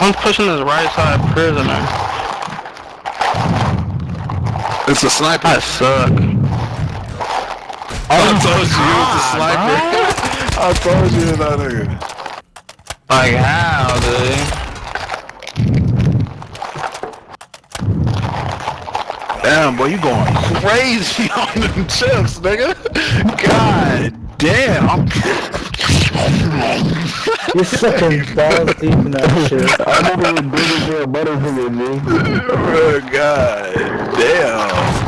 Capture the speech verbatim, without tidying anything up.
I'm pushing this right side prisoner. It's a sniper. I suck. Oh, I told you it was a sniper. I told you that nigga. Like how, dude? Damn, boy, you going crazy on them chips, nigga. God damn. You're sucking balls deep in that shit. I never even did it for a butter for me, God damn.